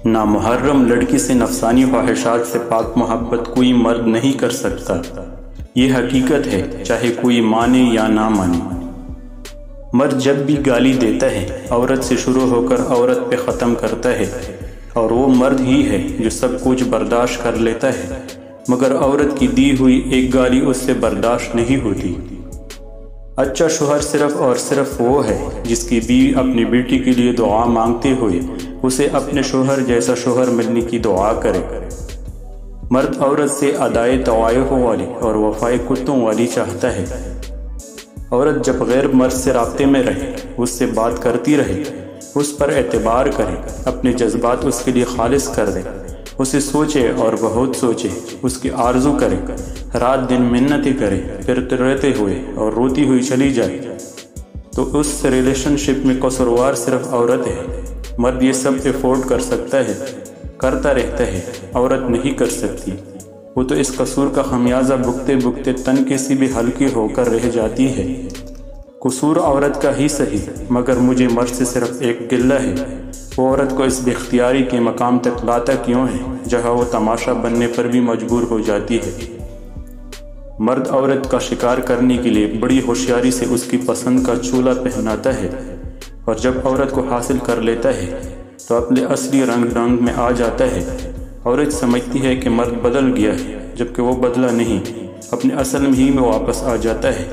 نامحرم لڑکی سے نفسانی خواہشات سے پاک محبت کوئی مرد نہیں کر سکتا۔ یہ حقیقت ہے، چاہے کوئی مانے یا نہ مانے۔ مرد جب بھی گالی دیتا ہے، عورت سے شروع ہو کر عورت پہ ختم کرتا ہے، اور وہ مرد ہی ہے جو سب کچھ برداشت کر لیتا ہے، مگر عورت کی دی ہوئی ایک گالی اس سے برداشت نہیں ہوتی۔ اچھا شوہر صرف اور صرف وہ ہے جس کی بیوی اپنی بیٹی کے لیے دعا مانگتے ہوئے اسے اپنے شوہر جیسا شوہر ملنے کی دعا کرے۔ مرد عورت سے ادائے طوائف والی اور وفائے کتوں والی چاہتا ہے۔ عورت جب غیر مرد سے رابطے میں رہے، اس سے بات کرتی رہے، اس پر اعتبار کرے، اپنے جذبات اس کے لیے خالص کر دے، اسے سوچے اور بہت سوچے، اس کی آرزو کرے، رات دن منتیں کرے، پھر روتے ہوئے اور روتی ہوئی چلی جائے، تو اس ریلیشن شپ میں قصوروار صرف عورت ہے۔ مرد یہ سب افورڈ کر سکتا ہے، کرتا رہتا ہے، عورت نہیں کر سکتی۔ وہ تو اس قصور کا خمیازہ بھگتے بھگتے تن کسی بھی ہلکی ہو کر رہ جاتی ہے۔ قصور عورت کا ہی صحیح، مگر مجھے مرد سے صرف ایک گلہ ہے، وہ عورت کو اس بے اختیاری کے مقام تک لاتا کیوں ہے جہاں وہ تماشا بننے پر بھی مجبور ہو جاتی ہے۔ مرد عورت کا شکار کرنے کے لیے بڑی ہوشیاری سے اس کی پسند کا چولہا پہناتا ہے، اور جب عورت کو حاصل کر لیتا ہے تو اپنے اصلی رنگ میں آ جاتا ہے۔ عورت سمجھتی ہے کہ مرد بدل گیا ہے، جبکہ وہ بدلا نہیں، اپنے اصل ہی میں واپس آ جاتا ہے۔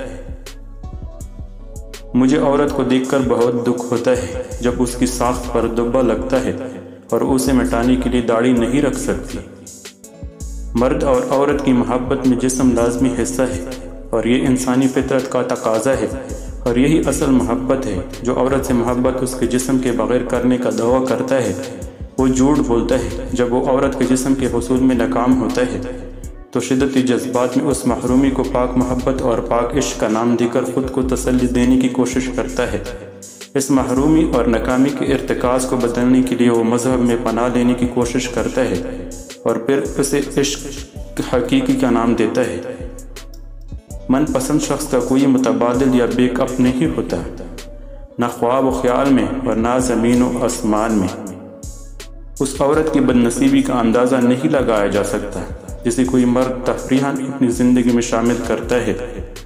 مجھے عورت کو دیکھ کر بہت دکھ ہوتا ہے جب اس کی ساخت پر دبا لگتا ہے اور اسے مٹانے کے لیے داڑھی نہیں رکھ سکتی۔ مرد اور عورت کی محبت میں جسم لازمی حصہ ہے، اور یہ انسانی فطرت کا تقاضا ہے، اور یہی اصل محبت ہے۔ جو عورت سے محبت اس کے جسم کے بغیر کرنے کا دعویٰ کرتا ہے، وہ جھوٹ بولتا ہے۔ جب وہ عورت کے جسم کے حصول میں ناکام ہوتا ہے تو شدت جذبات میں اس محرومی کو پاک محبت اور پاک عشق کا نام دے کر خود کو تسلی دینے کی کوشش کرتا ہے۔ اس محرومی اور ناکامی کے ارتکاز کو بدلنے کے لیے وہ مذہب میں پناہ لینے کی کوشش کرتا ہے، اور پھر اسے عشق حقیقی کا نام دیتا ہے۔ من پسند شخص کا کوئی متبادل یا بیک اپ نہیں ہوتا، نہ خواب و خیال میں اور نہ زمین و آسمان میں۔ اس عورت کی بد نصیبی کا اندازہ نہیں لگایا جا سکتا جسے کوئی مرد تفریحاً اپنی زندگی میں شامل کرتا ہے۔